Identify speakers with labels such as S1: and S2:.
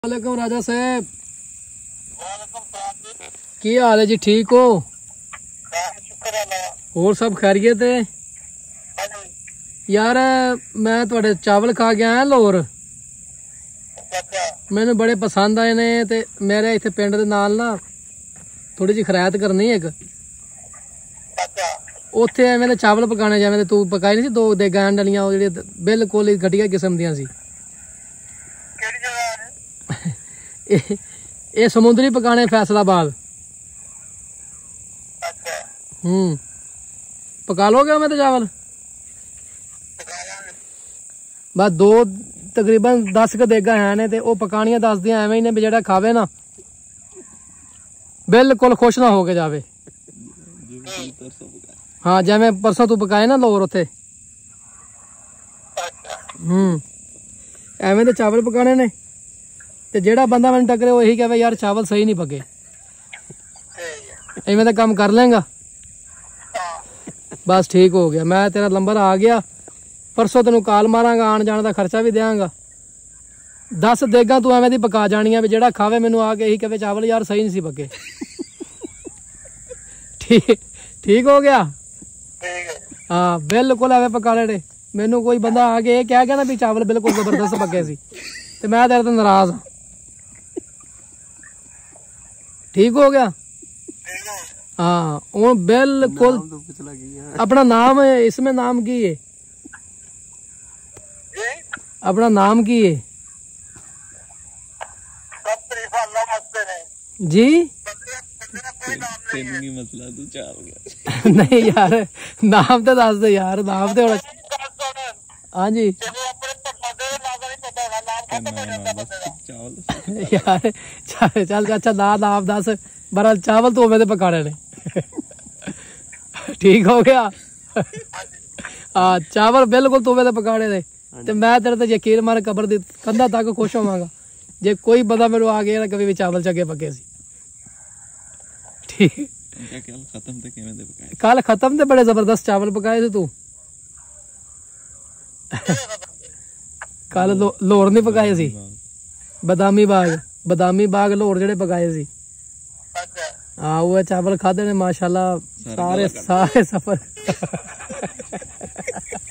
S1: वालेकुम राजा साहब, की हाल है जी? ठीक हो? और सब खैरियत है? यार मैं थोड़े चावल खा गया है लाहौर, मैंने बड़े पसंद आए ने ते मेरे इत्थे पिंड दे नाल ना थोड़ी जी खरायत करनी एक उत्थे एवें दे चावल पकाने जिवें तू पकाए नहीं सी दो देगां डलियां ओ जेहड़ी बिल्कुल घटिया किस्म दियां सी। ये समुद्री पकाने फैसलाबाद। पका लोगे मैं तो चावल बस दो तकरीबन 10 क देगा है ने ते ओ पकानियां दस दियां एवें ही ने भी जेड़ा खावे ना बिल्कुल खुश ना हो के जावे। हाँ जिवें परसों तू पकाए ना लाहौर उत्थे एवें दे चावल पकाने ने ते जेड़ा बंदा मैंने टकरे वो यही कहे यार चावल सही नहीं पके। इवें दा काम कर लेंगा? बस ठीक हो गया, मैं तेरा नंबर आ गया, परसों तेन कॉल मारांगा, आन जाने का खर्चा भी देंगा। 10 देगा तू एवें दी पका जानियां भी जेड़ा खावे मैनू आके यही कहे चावल यार सही नहीं सी पके। ठीक हो गया? हाँ बिल्कुल एवें पका लेने। मैनू कोई बंदा आके ये कह गया ना भी चावल बिल्कुल जबरदस्त पके सी ते मैं तेरे तो नाराज हाँ। ठीक हो गया? हाँ वो बिल्कुल। अपना नाम है इसमें, नाम की है? अपना नाम की है जी? नहीं यार नाम तो दस दे यार, नाम तो हाँ जी यार चल अच्छा ना नाम दस बरा चावल तो मेरे पकाने ने। ठीक हो गया? हाँ चावल बिल्कुल तू मेरे पकाने ने ते मैं तेरे ते यकीन मार कबर दी कंधा तक खुश होवांगा जे कोई बंदा मेरे आ गया कभी भी चावल चंगे पके सी। ठीक कल खत्म थे बड़े जबरदस्त चावल पकाए थे तू। कल लाहौर नहीं पकाए सी, बदामी बाग लाहौर जेडे पकाए सी। हाँ वो चावल खादे ने माशाल्लाह सारे सफर।